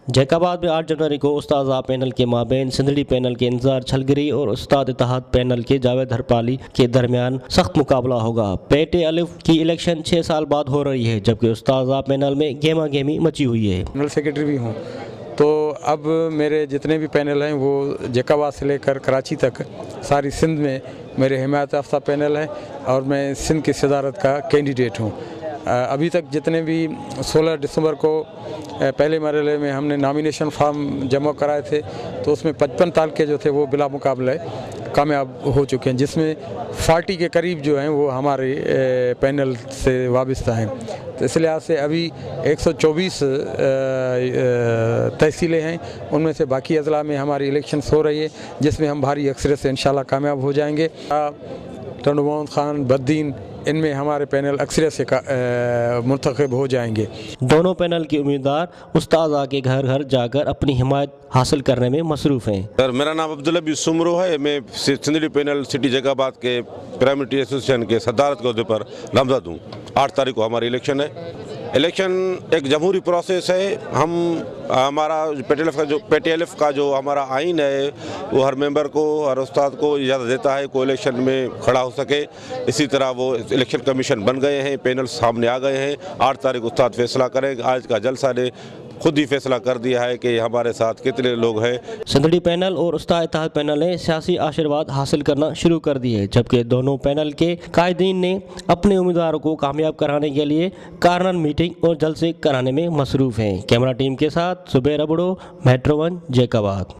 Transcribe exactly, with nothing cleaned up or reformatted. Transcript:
जैकाबाद में आठ जनवरी को उस्ताद पैनल के माबेन सिंधड़ी पैनल के इंतजार छलगरी और उस्ताद इत्तेहाद पैनल के जावेद हरपाली के दरमियान सख्त मुकाबला होगा। पेटे अलिफ की इलेक्शन छः साल बाद हो रही है, जबकि उस्ताद पैनल में गेमा गेमी मची हुई है। जनरल सेक्रेटरी भी हूँ, तो अब मेरे जितने भी पैनल हैं वो जैकाबाद से लेकर कराची तक सारी सिंध में मेरे हिमायत याफ्ता पैनल है और मैं सिंध की सदारत का कैंडिडेट हूँ। अभी तक जितने भी सोलह दिसंबर को पहले मरहले में हमने नॉमिनेशन फॉर्म जमा कराए थे, तो उसमें पचपन तालके जो थे वो बिला मुकाबले कामयाब हो चुके हैं, जिसमें चालीस के करीब जो हैं वो हमारे पैनल से वाबस्ता हैं। तो इस लिहाज से अभी एक सौ चौबीस तहसीलें हैं, उनमें से बाकी अजला में हमारी इलेक्शंस हो रही है, जिसमें हम भारी अक्सरियत से इंशाल्लाह कामयाब हो जाएंगे। टंडू मोहम्मद खान, बद्दीन, इनमें हमारे पैनल अक्सरियत से मुंतखब हो जाएंगे। दोनों पैनल के उम्मीदवार उस्ताद के घर घर जाकर अपनी हिमायत हासिल करने में मसरूफ़ हैं। सर, मेरा नाम अब्दुल अबी सुमरो है। मैं सिंधड़ी पैनल सिटी जैकाबाद के प्राइमरी एसोसिएशन के सदारत के अहदे पर नामजद हूँ। आठ तारीख को हमारी इलेक्शन है। इलेक्शन एक जमहूरी प्रोसेस है। हम हमारा पेटीएलएफ का जो पेटीएलएफ का जो हमारा आइन है वो हर मेंबर को, हर उस्ताद को इजाज़त देता है कोई इलेक्शन में खड़ा हो सके। इसी तरह वो इलेक्शन कमीशन बन गए हैं, पैनल सामने आ गए हैं। आठ तारीख उस्ताद फैसला करेंगे। आज का जलसा ने खुद ही फैसला कर दिया है कि हमारे साथ कितने लोग हैं। सिंधड़ी पैनल और उस्ताद इत्तेहाद पैनल ने सियासी आशीर्वाद हासिल करना शुरू कर दिए, जबकि दोनों पैनल के कायदीन ने अपने उम्मीदवारों को कामयाब कराने के लिए कार्नर मीटिंग और जलसे कराने में मसरूफ़ हैं। कैमरा टीम के साथ सुबैर अबड़ो, मेट्रो वन, जैकाबाद।